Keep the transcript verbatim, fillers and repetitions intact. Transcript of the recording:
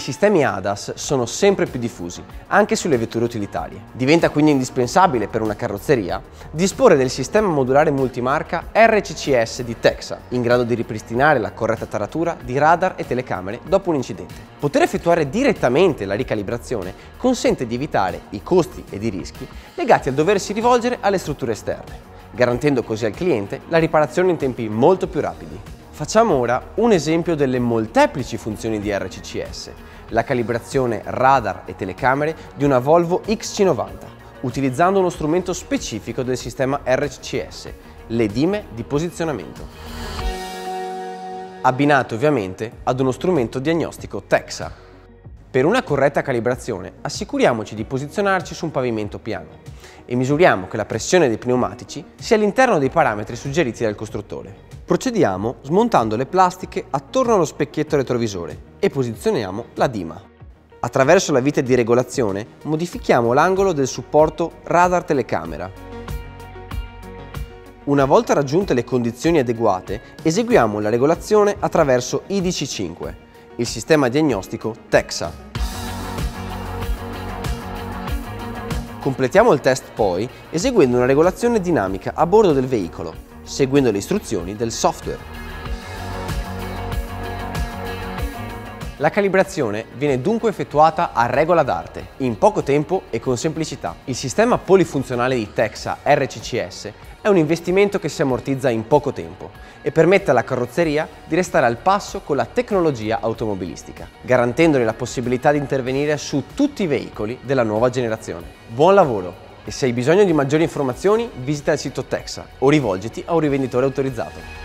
sistemi A D A S sono sempre più diffusi, anche sulle vetture utilitarie. Diventa quindi indispensabile per una carrozzeria disporre del sistema modulare multimarca R C C S di Texa, in grado di ripristinare la corretta taratura di radar e telecamere dopo un incidente. Poter effettuare direttamente la ricalibrazione consente di evitare i costi ed i rischi legati al doversi rivolgere alle strutture esterne, garantendo così al cliente la riparazione in tempi molto più rapidi. Facciamo ora un esempio delle molteplici funzioni di R C C S, la calibrazione radar e telecamere di una Volvo X C novanta, utilizzando uno strumento specifico del sistema R C C S, le dime di posizionamento, abbinato ovviamente ad uno strumento diagnostico Texa. Per una corretta calibrazione assicuriamoci di posizionarci su un pavimento piano e misuriamo che la pressione dei pneumatici sia all'interno dei parametri suggeriti dal costruttore. Procediamo smontando le plastiche attorno allo specchietto retrovisore e posizioniamo la dima. Attraverso la vite di regolazione modifichiamo l'angolo del supporto radar telecamera. Una volta raggiunte le condizioni adeguate, eseguiamo la regolazione attraverso I D C cinque, il sistema diagnostico Texa. Completiamo il test poi eseguendo una regolazione dinamica a bordo del veicolo, seguendo le istruzioni del software. La calibrazione viene dunque effettuata a regola d'arte, in poco tempo e con semplicità. Il sistema polifunzionale di Texa R C C S è un investimento che si ammortizza in poco tempo e permette alla carrozzeria di restare al passo con la tecnologia automobilistica, garantendole la possibilità di intervenire su tutti i veicoli della nuova generazione. Buon lavoro! E se hai bisogno di maggiori informazioni, visita il sito Texa o rivolgiti a un rivenditore autorizzato.